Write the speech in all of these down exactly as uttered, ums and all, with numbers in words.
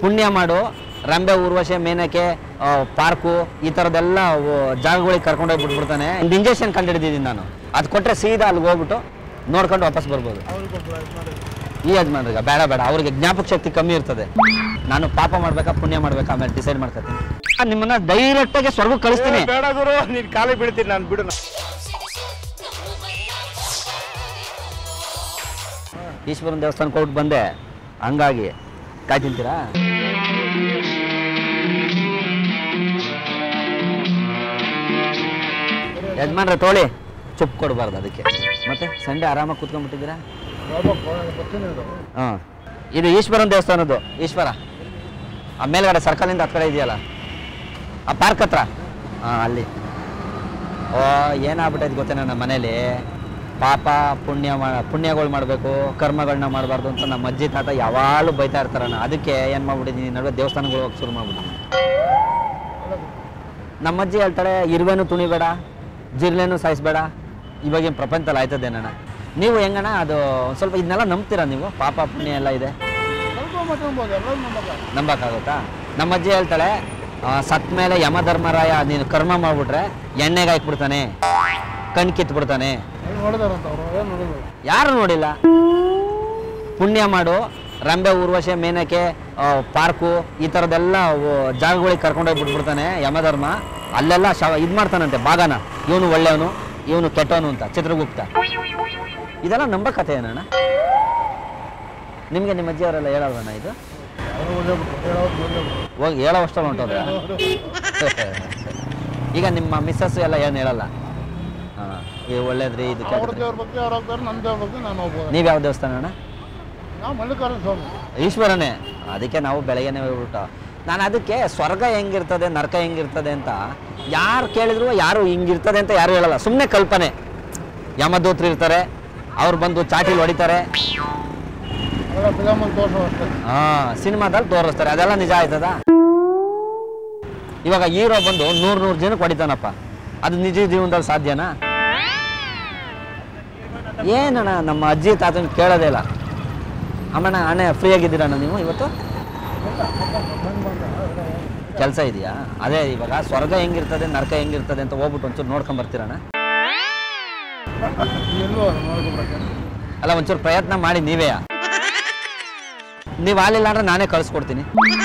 ಪುಣ್ಯ ಮಾಡು, ರಂಬೆ ಊರ್ವಶೆ ಮೇನಕೆ ಪಾರ್ಕು ಈ ಥರದ್ದೆಲ್ಲ ಜಾಗಗಳಿಗೆ ಕರ್ಕೊಂಡೋಗಿ ಬಿಟ್ಬಿಡ್ತಾನೆ. ಒಂದು ಇಂಜೆಕ್ಷನ್ ಕಂಡುಹಿಡಿದಿದ್ದೀನಿ ನಾನು, ಅದು ಕೊಟ್ಟರೆ ಸೀದಾ ಅಲ್ಲಿಗೆ ಹೋಗ್ಬಿಟ್ಟು ನೋಡ್ಕೊಂಡು ವಾಪಸ್ ಬರ್ಬೋದು. ಈ ಯಜಮಾನ್ರಿಗೆ ಬೇಡ ಬೇಡ, ಅವ್ರಿಗೆ ಜ್ಞಾಪಕ ಶಕ್ತಿ ಕಮ್ಮಿ ಇರ್ತದೆ. ನಾನು ಪಾಪ ಮಾಡ್ಬೇಕಾ ಪುಣ್ಯ ಮಾಡ್ಬೇಕಾ ಆಮೇಲೆ ಡಿಸೈಡ್ ಮಾಡ್ಕೊತೀನಿ. ನಿಮ್ಮನ್ನ ಡೈರೆಕ್ಟಾಗಿ ಸ್ವರ್ಗಕ್ಕೆ ಕಳಿಸ್ತೀನಿ. ಬೇಡ ಗುರು, ನೀನು ಕಾಲಿಗೆ ಬೀಳ್ತೀನಿ ನಾನು, ಬಿಡು. ಈಶ್ವರನ ದೇವಸ್ಥಾನಕ್ಕೆ ಹೋಗ್ಬಿಟ್ಟು ಬಂದೆ, ಹಂಗಾಗಿ ಕಾಯಿ ತಿಂತೀರಾ? ಯಜಮಾನ್ರೆ ತೋಳಿ ಚುಪ್ ಕೊಡಬಾರ್ದು ಅದಕ್ಕೆ. ಮತ್ತೆ ಸಂಡೆ ಆರಾಮಾಗಿ ಕೂತ್ಕೊಂಡ್ಬಿಟ್ಟಿದ್ದೀರಾ? ಹಾಂ, ಇದು ಈಶ್ವರನ ದೇವಸ್ಥಾನದ್ದು. ಈಶ್ವರ ಆ ಮೇಲ್ಗಡೆ ಸರ್ಕಲಿಂದ ಹತ್ತು ಕಡೆ ಇದೆಯಲ್ಲ, ಆ ಪಾರ್ಕ್ ಹತ್ರ. ಹಾಂ, ಅಲ್ಲಿ. ಓ, ಏನಾಗ್ಬಿಟ್ಟೈತೆ ಗೊತ್ತೇನ, ನಮ್ಮ ಮನೇಲಿ ಪಾಪ ಪುಣ್ಯ ಮಾ ಪುಣ್ಯಗಳು ಮಾಡಬೇಕು, ಕರ್ಮಗಳನ್ನ ಮಾಡಬಾರ್ದು ಅಂತ ನಮ್ಮ ಅಜ್ಜಿ ತಾತ ಯಾವಾಗಲೂ ಬೈತಾ ಇರ್ತಾರಣ್ಣ. ಅದಕ್ಕೆ ಏನು ಮಾಡ್ಬಿಟ್ಟಿದ್ದೀನಿ, ನಡುವೆ ದೇವಸ್ಥಾನಗಳು ಹೋಗಿ ಶುರು ಮಾಡ್ಬಿಟ್ಟಿದ್ದೀನಿ. ನಮ್ಮ ಅಜ್ಜಿ ಹೇಳ್ತಾಳೆ, ಇರುವೆನೂ ತುಣಿಬೇಡ, ಜಿರ್ಲೆನೂ ಸಾಯಿಸ್ಬೇಡ. ಇವಾಗೇನು ಪ್ರಪಂಚದಲ್ಲಿ ಆಯ್ತದೇನಣ್ಣ? ನೀವು ಹೆಂಗಣ್ಣ ಅದು ಒಂದು ಸ್ವಲ್ಪ ಇದನ್ನೆಲ್ಲ ನಂಬ್ತೀರಾ ನೀವು? ಪಾಪ ಪುಣ್ಯ ಎಲ್ಲ ಇದೆ, ನಂಬಕ್ಕಾಗುತ್ತಾ? ನಮ್ಮ ಅಜ್ಜಿ ಹೇಳ್ತಾಳೆ, ಸತ್ ಮೇಲೆ ಯಮಧರ್ಮರಾಯ ನೀನು ಕರ್ಮ ಮಾಡ್ಬಿಟ್ರೆ ಎಣ್ಣೆಗೆ ಹಾಕ್ಬಿಡ್ತಾನೆ, ಕಣ್ ಕಿತ್ಬಿಡ್ತಾನೆ. ಯಾರು ನೋಡಿಲ್ಲ? ಪುಣ್ಯ ಮಾಡು, ರಂಬೆ ಊರ್ವಶೆ ಮೇನಕೆ ಪಾರ್ಕು ಈ ಥರದ್ದೆಲ್ಲ ಜಾಗಗಳಿಗೆ ಕರ್ಕೊಂಡೋಗಿ ಬಿಟ್ಬಿಡ್ತಾನೆ ಯಮಧರ್ಮ. ಅಲ್ಲೆಲ್ಲ ಶವ ಇದು ಮಾಡ್ತಾನಂತೆ ಭಾಗನ, ಇವನು ಒಳ್ಳೆಯವನು ಇವನು ಕೆಟ್ಟವನು ಅಂತ, ಚಿತ್ರಗುಪ್ತ. ಇದೆಲ್ಲ ನಂಬ ಕಥೆ ಏನಣ್ಣ? ನಿಮಗೆ ನಿಮ್ಮ ಅಜ್ಜಿಯವರೆಲ್ಲ ಹೇಳಲ್ವಣ್ಣ ಇದು? ಹೋಗಿ ಹೇಳೋ ಅಷ್ಟಲ್ಲಿ ಹೊಂಟೋದ್ರೆ ಈಗ ನಿಮ್ಮ ಮಿಸ್ಸಸ್ ಎಲ್ಲ ಏನು ಹೇಳಲ್ಲ? ಹಾಂ, ಇದು ಒಳ್ಳೇದ್ರಿ, ಇದು ನೀವು ಯಾವ ದೇವಸ್ಥಾನ ಅಣ್ಣ? ಈಶ್ವರನೇ. ಅದಕ್ಕೆ ನಾವು ಬೆಳಗ್ಗೆನೇ ಹೋಗ್ಬಿಟ್ಟು, ನಾನು ಅದಕ್ಕೆ ಸ್ವರ್ಗ ಹೆಂಗಿರ್ತದೆ ನರಕ ಹೆಂಗಿರ್ತದೆ ಅಂತ ಯಾರು ಕೇಳಿದ್ರು ಯಾರು ಹಿಂಗಿರ್ತದೆ ಅಂತ ಯಾರು ಹೇಳಲ್ಲ, ಸುಮ್ಮನೆ ಕಲ್ಪನೆ. ಯಮದೂತರು ಇರ್ತಾರೆ, ಅವ್ರು ಬಂದು ಚಾಟಿಲಿ ಹೊಡಿತಾರೆ, ಹಾಂ ಸಿನಿಮಾದಲ್ಲಿ ತೋರಿಸ್ತಾರೆ, ಅದೆಲ್ಲ ನಿಜ ಆಯ್ತದ? ಇವಾಗ ಹೀರೋ ಬಂದು ನೂರು ನೂರು ಜನಕ್ಕೆ ಹೊಡಿತಾನಪ್ಪ, ಅದು ನಿಜ ಜೀವನದಲ್ಲಿ ಸಾಧ್ಯನಾ? ಏನಣ್ಣ ನಮ್ಮ ಅಜ್ಜಿ ತಾತನ ಕೇಳೋದೇ ಇಲ್ಲ. ಅಮ್ಮಣ್ಣ ಅಣ್ಣ ಫ್ರೀ ಆಗಿದ್ದೀರಣ್ಣ ನೀವು ಇವತ್ತು? ಕೆಲಸ ಇದೆಯಾ? ಅದೇ ಇವಾಗ ಸ್ವರ್ಗ ಹೆಂಗಿರ್ತದೆ ನರಕ ಹೆಂಗಿರ್ತದೆ ಅಂತ ಹೋಗ್ಬಿಟ್ಟು ಒಂಚೂರು ನೋಡ್ಕೊಂಡ್ ಬರ್ತೀರಣ್ಣ? ಅಲ್ಲ, ಒಂಚೂರು ಪ್ರಯತ್ನ ಮಾಡಿ ನೀವೇ. ನೀವು ಆಲಿಲ್ಲ ಅಂದ್ರೆ ನಾನೇ ಕಳಿಸ್ಕೊಡ್ತೀನಿ.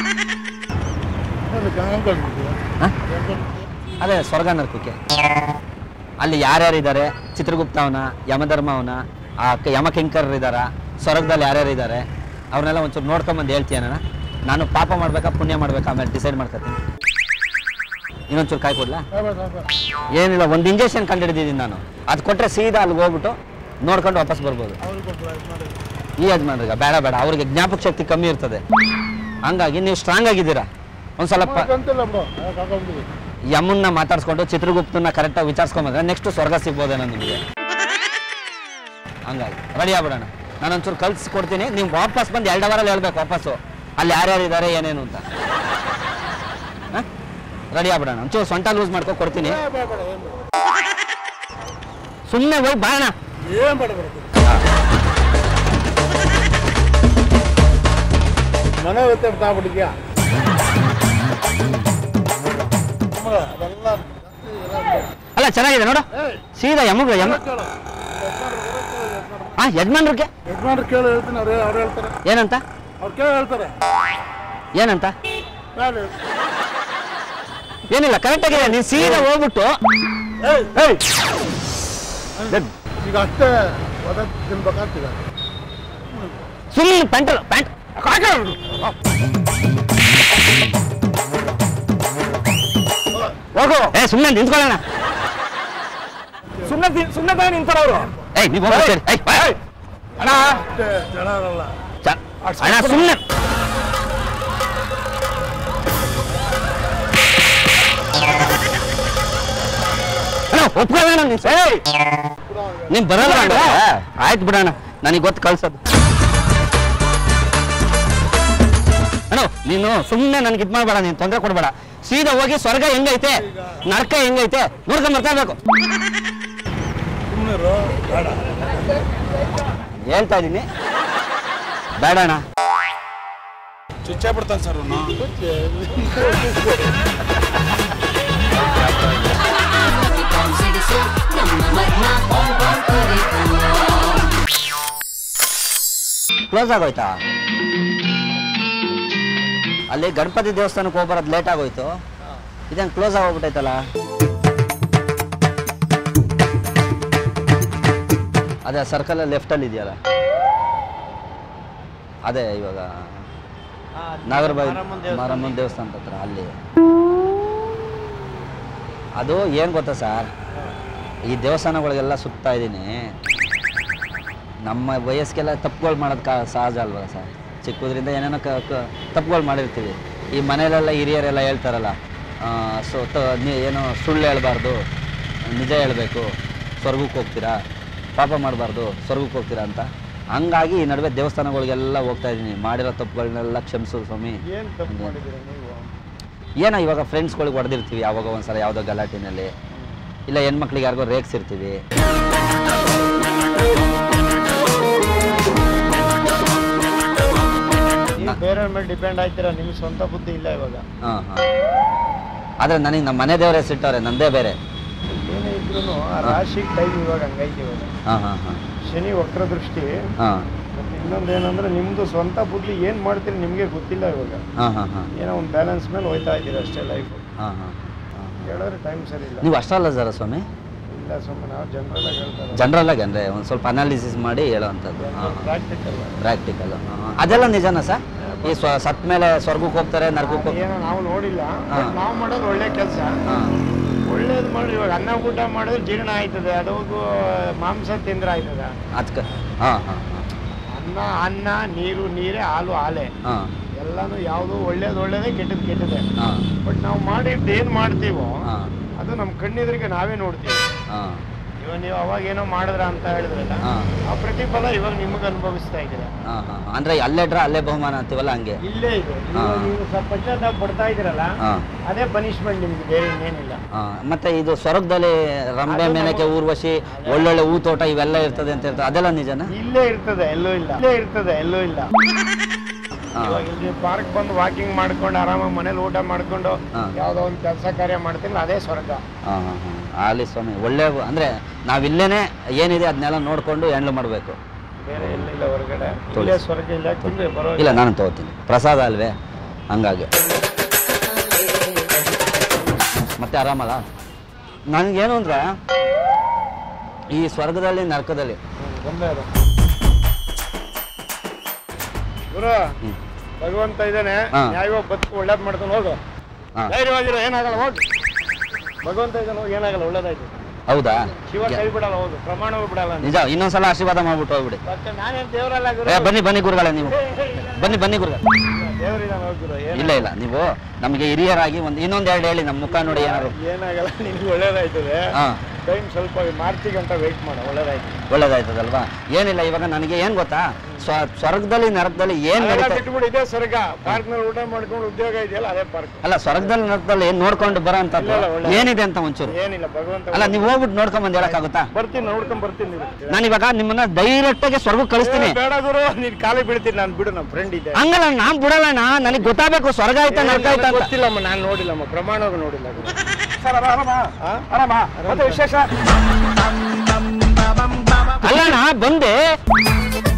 ಅದೇ ಸ್ವರ್ಗ ನರಕಕ್ಕೆ ಅಲ್ಲಿ ಯಾರ್ಯಾರಿದ್ದಾರೆ, ಚಿತ್ರಗುಪ್ತ ಅವನ, ಯಮಧರ್ಮ ಅವನ, ಆ ಯಮಕಿಂಕರರು ಇದ್ದಾರ, ಸ್ವರ್ಗದಲ್ಲಿ ಯಾರ್ಯಾರು ಇದ್ದಾರೆ ಅವ್ರನ್ನೆಲ್ಲ ಒಂಚೂರು ನೋಡ್ಕೊಂಬಂದು ಹೇಳ್ತೀಯಣ್ಣ. ನಾನು ಪಾಪ ಮಾಡ್ಬೇಕಾ ಪುಣ್ಯ ಮಾಡ್ಬೇಕಾ ಆಮೇಲೆ ಡಿಸೈಡ್ ಮಾಡ್ಕೊತೀನಿ. ಇನ್ನೊಂಚೂರು ಕಾಯಿ ಕೊಡ್ಲಾ? ಏನಿಲ್ಲ, ಒಂದು ಇಂಜೆಕ್ಷನ್ ಕಂಡುಹಿಡಿದಿದ್ದೀನಿ ನಾನು, ಅದು ಕೊಟ್ಟರೆ ಸೀದಾ ಅಲ್ಲಿಗೆ ಹೋಗ್ಬಿಟ್ಟು ನೋಡ್ಕೊಂಡು ವಾಪಸ್ ಬರ್ಬೋದು. ಈ ಯಜಮಾನ್ರಿಗೆ ಬೇಡ ಬೇಡ, ಅವ್ರಿಗೆ ಜ್ಞಾಪಕ ಶಕ್ತಿ ಕಮ್ಮಿ ಇರ್ತದೆ. ಹಂಗಾಗಿ ನೀವು ಸ್ಟ್ರಾಂಗ್ ಆಗಿದ್ದೀರಾ. ಒಂದು ಸ್ವಲ್ಪ ಯಮನ್ನ ಮಾತಾಡ್ಸ್ಕೊಂಡು ಚಿತ್ರಗುಪ್ತನ ಕರೆಕ್ಟಾಗಿ ವಿಚಾರಿಸ್ಕೊಂಬಂದ್ರೆ ನೆಕ್ಸ್ಟ್ ಸ್ವರ್ಗ ಸಿಗ್ಬೋದೇನೋ ನಿಮಗೆ. ಹಂಗಾಗಿ ರೆಡಿ ಆಗ್ಬಿಡೋಣ. ನಾನು ಒಂಚೂರು ಕಲ್ಸ್ಕೊಡ್ತೀನಿ, ನೀವು ವಾಪಸ್ ಬಂದು ಎರಡು ಅವರಲ್ಲಿ ಹೇಳ್ಬೇಕು ವಾಪಸ್ಸು ಅಲ್ಲಿ ಯಾರ್ಯಾರು ಇದ್ದಾರೆ ಏನೇನು ಅಂತ. ಹಾಂ, ರೆಡಿ ಆಗ್ಬಿಡೋಣ. ಒಂಚೂರು ಸೊಂಟ ಲೂಸ್ ಮಾಡ್ಕೊ ಕೊಡ್ತೀನಿ, ಸುಮ್ಮನೆ ಹೋಗಿ ಬಾಣ. ಮನೆ ಗೊತ್ತಾಗ್ಬಿಟ್ಟಿದ್ಯಾ? ಅಲ್ಲ ಚೆನ್ನಾಗಿದೆ ನೋಡು, ಸೀದಾ ಯಮಗ ಯಮ. ಹಾ, ಯಜಮಾನ್ರಿಗೆ ಯಜಮಾನ್ರು ಕೇಳಿ ಹೇಳ್ತೀನಿ, ಅವ್ರು ಅವ್ರು ಹೇಳ್ತಾರೆ. ಏನಂತ? ಅವ್ರು ಕೇಳಿ ಹೇಳ್ತಾರೆ. ಏನಂತ? ಏನಿಲ್ಲ, ಕರೆಕ್ಟ್ ಆಗಿದೆ. ನೀನು ಸೀದಾ ಹೋಗ್ಬಿಟ್ಟು ಈಗ ಅಷ್ಟೇ ಒದಗಿ ತಿನ್ಬೇಕಾಗ್ತದೆ. ಸುಮ್ಮನೆ ಪ್ಯಾಂಟಲ್ ಪ್ಯಾಂಟ್ ಹೋಗು. ಏ ಸುಮ್ಮನೆ ನಿಂತ್ಕೊಳ್ಳೋಣ, ಸುಮ್ಮನೆ ಸುಮ್ಮನೆ ನಿಂತಾರವ್ರು. ಏಯ್ ನೀವು ಅಣ್ಣ ಚೆನ್ನಾಗಲ್ಲ ಅಣ್ಣ, ಸುಮ್ಮನೆ ಒಪ್ಕೊಳ್ಳೋಣ. ನೀನ್ ಬರಲ್ಲ ಆಯ್ತು ಬಿಡೋಣ, ನನಗೆ ಗೊತ್ತು ಕಳ್ಸೋದು. ಅಣ್ಣ ನೀನು ಸುಮ್ಮನೆ ನನಗೆ ಇದು ಮಾಡಬೇಡ, ನೀನು ತೊಂದರೆ ಕೊಡಬೇಡ. ಸೀದಾ ಹೋಗಿ ಸ್ವರ್ಗ ಹೆಂಗೈತೆ ನರಕ ಹೆಂಗೈತೆ ನೋಡ್ಕೊಂಡ್ ಬರ್ತಾ ಇರ್ಬೇಕು. ಹೇಳ್ತಾ ಇದ್ದೀನಿ, ಬೇಡಣ್ಣ. ಚುಚ್ಚೇ ಬಿಡ್ತಾನೆ ಸರ್ ಅವನು. ಕ್ಲೋಸ್ ಆಗೋಯ್ತಾ? ಅಲ್ಲಿ ಗಣಪತಿ ದೇವಸ್ಥಾನಕ್ಕೆ ಹೋಗ್ಬರೋದು ಲೇಟ್ ಆಗೋಯ್ತು. ಇದೇನು ಕ್ಲೋಸ್ ಆಗೋಗ್ಬಿಟ್ಟೈತಲ್ಲ? ಅದೇ ಸರ್ಕಲ್ ಲೆಫ್ಟಲ್ಲಿ ಇದೆಯಲ್ಲ, ಅದೇ ಇವಾಗ ನಾಗರಬಾವಿ ಮಾರಮ್ಮನ ದೇವಸ್ಥಾನದ ಹತ್ರ ಅಲ್ಲಿ. ಅದು ಏನು ಗೊತ್ತಾ ಸರ್, ಈ ದೇವಸ್ಥಾನಗಳಿಗೆಲ್ಲ ಸುತ್ತಾ ಇದ್ದೀನಿ. ನಮ್ಮ ವಯಸ್ಸಿಗೆಲ್ಲ ತಪ್ಪುಗಳು ಮಾಡೋದು ಕಾ ಸಹಜ ಅಲ್ವಲ್ಲ ಸರ್. ಚಿಕ್ಕದ್ರಿಂದ ಏನೇನೋ ಕ ತಪ್ಪುಗಳು ಮಾಡಿರ್ತೀವಿ. ಈ ಮನೆಯಲ್ಲೆಲ್ಲ ಹಿರಿಯರೆಲ್ಲ ಹೇಳ್ತಾರಲ್ಲ, ಸೊ ತ ಏನೋ ಸುಳ್ಳು ಹೇಳ್ಬಾರ್ದು, ನಿಜ ಹೇಳಬೇಕು, ಸ್ವರ್ಗಕ್ಕೆ ಹೋಗ್ತೀರಾ, ಪಾಪ ಮಾಡಬಾರ್ದು, ಸ್ವರ್ಗಕ್ಕೆ ಹೋಗ್ತೀರಾ ಅಂತ. ಹಂಗಾಗಿ ಈ ನಡುವೆ ದೇವಸ್ಥಾನಗಳಿಗೆಲ್ಲ ಹೋಗ್ತಾ ಇದ್ದೀನಿ. ಮಾಡಿರೋ ತಪ್ಪುಗಳನ್ನೆಲ್ಲ ಕ್ಷಮಿಸು ಸ್ವಾಮಿ. ಏನೋ ಇವಾಗ ಫ್ರೆಂಡ್ಸ್ಗಳಿಗೆ ಹೊಡೆದಿರ್ತೀವಿ ಯಾವಾಗ ಒಂದ್ಸಲ ಯಾವುದೋ ಗಲಾಟಿನಲ್ಲಿ, ಇಲ್ಲ ಹೆಣ್ಮಕ್ಳಿಗೆ ಯಾರಿಗೋ ರೇಗ್ಸಿರ್ತೀವಿ. ಬೇರೆ ಮೇಲೆ ಡಿಪೆಂಡ್ ಆಯ್ತೀರಾ, ನಿಮ್ಗೆ ಸ್ವಂತ ಬುದ್ಧಿ ಇಲ್ಲ ಇವಾಗ. ಹಾಂ ಹಾಂ ಆದರೆ ನನಗೆ ನಮ್ಮ ಮನೆ ದೇವರೇ ಸಿಟ್ಟವ್ರೆ, ನಂದೇ ಬೇರೆ. ಏನೇ ಇದ್ರು ಆ ರಾಶಿ ಟೈಮ್ ಇವಾಗ ಹಂಗೈತಿ ಇವಾಗ. ಹಾಂ ಹಾಂ ಹಾಂ ಶನಿ ವಕ್ರ ದೃಷ್ಟಿ. ಹಾಂ ಮತ್ತೆ ಇನ್ನೊಂದು ಏನಂದ್ರೆ ನಿಮ್ದು ಸ್ವಂತ ಬುದ್ಧಿ ಏನು ಮಾಡ್ತೀರಿ ನಿಮಗೆ ಗೊತ್ತಿಲ್ಲ ಇವಾಗ. ಹಾಂ ಹಾಂ ಹಾಂ ಏನೋ ಒಂದು ಬ್ಯಾಲೆನ್ಸ್ ಮೇಲೆ ಹೋಯ್ತಾ ಇದ್ದೀರಿ ಅಷ್ಟೇ ಲೈಫ್. ಹಾಂ ಹಾಂ ಹೇಳಿದ್ರೆ ಟೈಮ್ ಸರಿ ಇಲ್ಲ. ನೀವು ಅಷ್ಟಲ್ಲ ಸರ ಸ್ವಾಮಿ? ಇಲ್ಲ ಸ್ವಾಮಿ, ನಾವು ಜನರಲ್ ಆಗಿ ಹೇಳ್ತಾರೆ. ಜನರಲ್ ಆಗಿ ಅಂದರೆ ಒಂದು ಸ್ವಲ್ಪ ಅನಾಲಿಸಿಸ್ ಮಾಡಿ ಹೇಳೋವಂಥದ್ದು. ಹಾಂ ಪ್ರಾಕ್ಟಿಕಲ್ ಪ್ರಾಕ್ಟಿಕಲ್. ಅದೆಲ್ಲ ನಿಜನಾ ಸರ್? ಈ ಸ್ವ ಸತ್ ಮೇಲೆ ಸ್ವರ್ಗಕ್ಕೆ ಹೋಗ್ತಾರೆ, ನರಕಕ್ಕೆ ಹೋಗ್ತಾರೆ? ಏನೋ ನಾವು ನೋಡಿಲ್ಲ, ನಾವು ಮಾಡೋದು ಒಳ್ಳೆ ಕೆಲಸ. ಹಾಂ ಒಳ್ಳೇದು ಮಾಡಿ. ಇವಾಗ ಅನ್ನ ಊಟ ಮಾಡಿದ್ರೆ ಜೀರ್ಣ ಆಯ್ತದೆ, ಅದು ಮಾಂಸ ತಿಂದ್ರೆ ಆಯ್ತದ. ಅದಕ್ಕೆ ಹಾಂ ಹಾಂ ಅನ್ನ ಅನ್ನ, ನೀರು ನೀರೇ, ಹಾಲು ಹಾಲೇ, ಹಾಂ ಎಲ್ಲಾನು ಯಾವುದು ಒಳ್ಳೇದು ಒಳ್ಳೇದೇ, ಕೆಟ್ಟದ್ದು ಕೆಟ್ಟದೆ. ಹಾಂ ಬಟ್ ನಾವು ಮಾಡಿದ್ದು ಏನು ಮಾಡ್ತೀವೋ ಹಾಂ ಅದು ನಮ್ಮ ಕಣ್ಣೆದುರಿಗೆ ನಾವೇ ನೋಡ್ತೀವಿ. ಹಾಂ ಇವಾಗ ನೀವು ಅವಾಗ ಏನೋ ಮಾಡಿದ್ರ ಅಂತ ಹೇಳಿದ್ರಲ್ಲ, ಹಾಂ ಆ ಪ್ರತಿಫಲ ಇವಾಗ ನಿಮಗೆ ಅನುಭವಿಸ್ತಾ ಇದ್ದೀರಾ. ಹಾಂ ಹಾಂ ಅಂದರೆ ಅಲ್ಲೇ ಡ್ರ ಅಲ್ಲೇ ಬಹುಮಾನ ಅಂತೀವಲ್ಲ ಹಂಗೆ. ಇಲ್ಲೇ ಇದೆ. ಇವಾಗ ನೀವು ಸ್ವಲ್ಪ ಪಶ್ಚಾತ್ತಾಪ ಪಡ್ತಾ ಇದ್ದೀರಲ್ಲ, ಹಾಂ ಅದೇ ಪನಿಷ್ಮೆಂಟ್ ನಿಮ್ಗೆ, ಬೇರೆ ಇನ್ನೇನಿಲ್ಲ. ಹಾಂ ಮತ್ತೆ ಇದು ಸ್ವರ್ಗದಲ್ಲಿ ರಂಬೆ ಮೇನಕೆ ಊರ್ವಶಿ ಒಳ್ಳೊಳ್ಳೆ ಹೂ ತೋಟ ಇವೆಲ್ಲ ಇರ್ತದೆ ಅಂತ ಹೇಳ್ತಾರೆ, ಅದೆಲ್ಲ ನಿಜನಾ? ಇಲ್ಲೇ ಇರ್ತದೆ, ಎಲ್ಲೂ ಇಲ್ಲ. ಇಲ್ಲೇ ಇರ್ತದೆ, ಎಲ್ಲೂ ಇಲ್ಲ. ಇವಾಗ ಇಲ್ಲಿ ಪಾರ್ಕ್ ಬಂದು ವಾಕಿಂಗ್ ಮಾಡ್ಕೊಂಡು ಆರಾಮಾಗಿ ಮನೇಲಿ ಊಟ ಮಾಡ್ಕೊಂಡು ಯಾವ್ದೋ ಒಂದು ಕೆಲಸ ಕಾರ್ಯ ಮಾಡ್ತಿಲ್ಲ, ಅದೇ ಸ್ವರ್ಗ. ಹಾಂ ಹಾಂ ಹಾಂ ಅಲ್ಲಿ ಸ್ವಾಮಿ ಒಳ್ಳೆ ಅಂದರೆ ನಾವಿಲ್ಲೇನೆ ಏನಿದೆ ಅದನ್ನೆಲ್ಲ ನೋಡಿಕೊಂಡು ಹ್ಯಾಂಡ್ಲ್ ಮಾಡಬೇಕು. ಬೇರೆ ಎಲ್ಲಿಲ್ಲ ಹೊರಗಡೆ. ಇಲ್ಲೇ ಸ್ವರ್ಗ ಇಲ್ಲ, ತಿಂದ್ರೆ ಬರೋ. ಇಲ್ಲ ನಾನು ತಗೋತೀನಿ, ಪ್ರಸಾದ ಅಲ್ವೇ, ಹಂಗಾಗಿ. ಮತ್ತೆ ಆರಾಮಲ್ಲ? ನನಗೇನು ಅಂದರೆ ಈ ಸ್ವರ್ಗದಲ್ಲಿ ನರಕದಲ್ಲಿ ಒಂದೇ ಅದು ಗುರು, ಭಗವಂತ ಇದ್ದಾನೆ, ನ್ಯಾಯವಾಗಿ ಬದುಕು ಒಳ್ಳೇದು ಮಾಡ್ತಾನೆ. ಹೋಗು, ಧೈರ್ಯವಾಗಿರೋ, ಏನಾಗಲ್ಲ, ಹೋಗಿ. ಭಗವಂತ ಇದ್ದಾನೆ, ಹೋಗಿ, ಏನಾಗಲ್ಲ, ಒಳ್ಳೇದಾಯ್ತು. ಹೌದಾ? ಶಿವ ಕೈ ಬಿಡಲ್ಲ, ಹೋಗು, ಪ್ರಮಾಣ ಬಿಡಲ್ಲ. ನಿಜ, ಇನ್ನೊಂದ್ಸಲ ಆಶೀರ್ವಾದ ಮಾಡ್ಬಿಟ್ಟು ಹೋಗ್ಬಿಡಿ. ನಾನೇನು ದೇವರಲ್ಲ ಗುರು. ಬನ್ನಿ ಬನ್ನಿ ಗುರುಗಳೇ, ನೀವು ಬನ್ನಿ ಬನ್ನಿ ಗುರುಗಳೇ. ದೇವರಿದ್ದಾನೆ, ಹೋಗಿ ಗುರು. ಇಲ್ಲ ಇಲ್ಲ, ನೀವು ನಮಗೆ ಹಿರಿಯರಾಗಿ ಒಂದು ಇನ್ನೊಂದು ಎರಡು ಹೇಳಿ, ನಮ್ಮ ಮುಖ ನೋಡಿ ಏನಾದ್ರು. ಏನಾಗಲ್ಲ, ನಿನ್ಗೆ ಒಳ್ಳೇದಾಯ್ತದೆ. ಹಾಂ ಟೈಮ್ ಸ್ವಲ್ಪ ಮಾರ್ಚಿಗೆ ಅಂತ ವೆಯ್ಟ್ ಮಾಡ, ಒಳ್ಳೇದಾಯ್ತು. ಒಳ್ಳೇದಾಯ್ತದಲ್ವಾ? ಏನಿಲ್ಲ, ಇವಾಗ ನನಗೆ ಏನು ಗೊತ್ತಾ, ಸ್ವ ಸ್ವರ್ಗದಲ್ಲಿ ನರಕದಲ್ಲಿ ಏನು ನಡೀತಾ ಬಿಟ್ಬಿಡು, ಇದೇ ಸ್ವರ್ಗ. ಪಾರ್ಕ್ ನಲ್ಲಿ ಊಟ ಮಾಡ್ಕೊಂಡು ಉದ್ಯೋಗ ಇದೆಯಲ್ಲ, ಅದೇ ಪಾರ್ಕ್. ಅಲ್ಲ, ಸ್ವರ್ಗದಲ್ಲಿ ನರಕದಲ್ಲಿ ಏನು ನೋಡ್ಕೊಂಡು ಬರೋ ಅಂತದ್ದು ಏನಿದೆ ಅಂತ ಒಂಚೂರು. ಏನಿಲ್ಲ, ಭಗವಂತ. ಅಲ್ಲ, ನೀವು ಹೋಗ್ಬಿಟ್ಟು ನೋಡ್ಕೊಂಡ್ ಬಂದು ಹೇಳಕ್ಕಾಗುತ್ತಾ? ಬರ್ತೀನಿ, ನೋಡ್ಕೊಂಡ್ ಬರ್ತೀನಿ. ನಾನು ಇವಾಗ ನಿಮ್ಮನ್ನ ಡೈರೆಕ್ಟ್ ಆಗಿ ಸ್ವರ್ಗಕ್ಕೆ ಕಳಿಸ್ತೀನಿ. ಬೇಡ ಗುರು, ನೀನ್ ಕಾಲಿಗೆ ಬೀಳ್ತೀನಿ. ನಾನು ಬಿಡು, ನಮ್ಮ ಫ್ರೆಂಡ್ ಇದೆ. ಹಂಗಲ್ಲ, ನಾನ್ ಬಿಡಲ್ಲಣ್ಣ, ನನಗೆ ಗೊತ್ತಾಗಬೇಕು ಸ್ವರ್ಗ ಆಯ್ತಾ ನರಕ ಆಯ್ತಾ. ಗೊತ್ತಿಲ್ಲಮ್ಮ, ನಾನು ನೋಡಿಲ್ಲಮ್ಮ, ಪ್ರಮಾಣವಾಗಿ ನೋಡಿಲ್ಲ. ಆರಾಮ ಮತ್ತೆ ವಿಶೇಷ ಅಲ್ಲಣ್ಣ ಬಂದೆ.